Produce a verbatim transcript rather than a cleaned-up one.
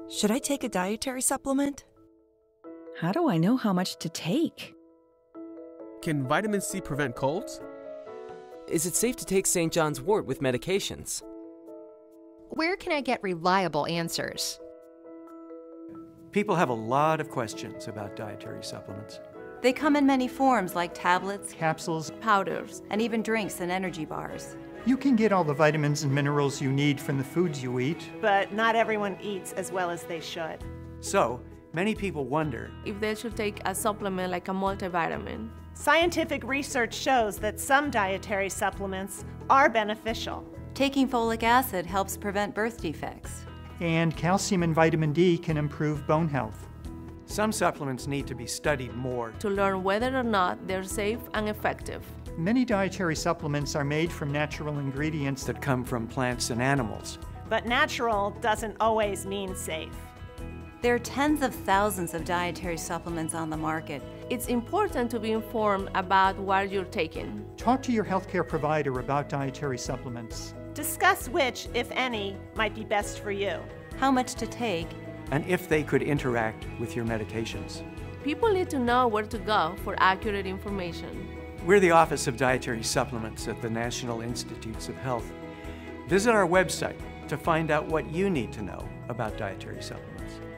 Should I take a dietary supplement? How do I know how much to take? Can vitamin C prevent colds? Is it safe to take Saint John's wort with medications? Where can I get reliable answers? People have a lot of questions about dietary supplements. They come in many forms like tablets, capsules, powders, and even drinks and energy bars. You can get all the vitamins and minerals you need from the foods you eat. But not everyone eats as well as they should. So, many people wonder if they should take a supplement like a multivitamin. Scientific research shows that some dietary supplements are beneficial. Taking folic acid helps prevent birth defects. And calcium and vitamin D can improve bone health. Some supplements need to be studied more to learn whether or not they're safe and effective. Many dietary supplements are made from natural ingredients that come from plants and animals. But natural doesn't always mean safe. There are tens of thousands of dietary supplements on the market. It's important to be informed about what you're taking. Talk to your healthcare provider about dietary supplements. Discuss which, if any, might be best for you. How much to take, and if they could interact with your medications. People need to know where to go for accurate information. We're the Office of Dietary Supplements at the National Institutes of Health. Visit our website to find out what you need to know about dietary supplements.